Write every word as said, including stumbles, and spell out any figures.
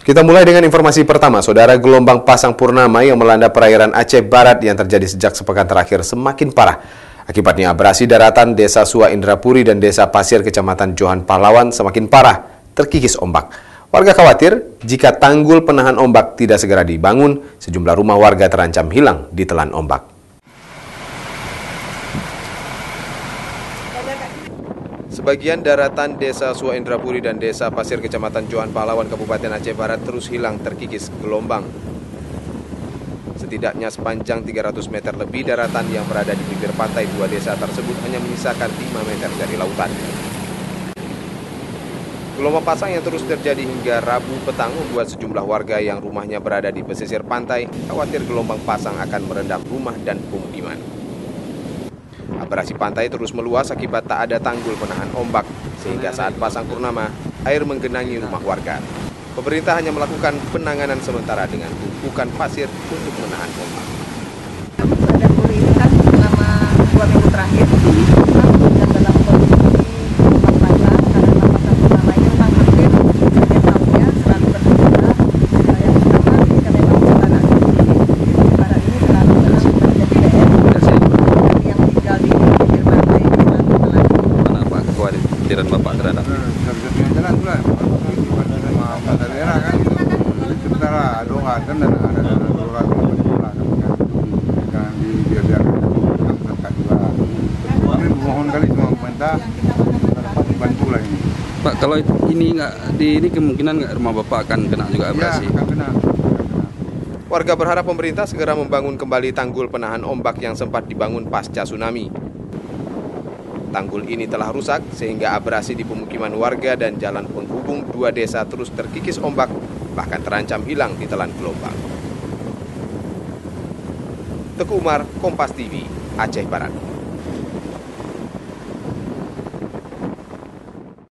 Kita mulai dengan informasi pertama. Saudara, gelombang pasang purnama yang melanda perairan Aceh Barat yang terjadi sejak sepekan terakhir semakin parah. Akibatnya abrasi daratan Desa Sua Indrapuri dan Desa Pasir Kecamatan Johan Pahlawan semakin parah, terkikis ombak. Warga khawatir jika tanggul penahan ombak tidak segera dibangun, sejumlah rumah warga terancam hilang ditelan ombak. Sebagian daratan Desa Sua Indrapuri dan Desa Pasir Kecamatan Johan Pahlawan Kabupaten Aceh Barat terus hilang terkikis gelombang. Setidaknya sepanjang tiga ratus meter lebih daratan yang berada di bibir pantai dua desa tersebut hanya menyisakan lima meter dari lautan. Gelombang pasang yang terus terjadi hingga Rabu petang membuat sejumlah warga yang rumahnya berada di pesisir pantai khawatir gelombang pasang akan merendam rumah dan pemukiman. Abrasi pantai terus meluas akibat tak ada tanggul penahan ombak, sehingga saat pasang purnama, air menggenangi rumah warga. Pemerintah hanya melakukan penanganan sementara dengan tumpukan pasir untuk menahan ombak. Ada puri ini kan selama dua minggu terakhir, dan dalam kondisi ombak pasang, karena pasang purnama ini memang hampir setiap tahunnya selalu berbeda. Yang pertama, ketika memang tanah di barat ini selalu terjadi D M. Yang tinggal di pinggir pantai ini selalu melaju. Mana Pak kekhawatiran Bapak terhadap? Jalan jalan pula. Sama daerah kan itu. Sementara ada dan ada darurat pula kan. Jangan dibiarkan dekat juga. Kami mohon kali semua pemerintah dapat dibantu lah ini. Pak, kalau ini nggak di ini kemungkinan nggak rumah Bapak akan kena juga abrasi? Ya, akan kena. Warga berharap pemerintah segera membangun kembali tanggul penahan ombak yang sempat dibangun pasca tsunami. Tanggul ini telah rusak sehingga abrasi di pemukiman warga dan jalan penghubung dua desa terus terkikis ombak, bahkan terancam hilang ditelan gelombang. Teguh Umar, Kompas T V, Aceh Barat.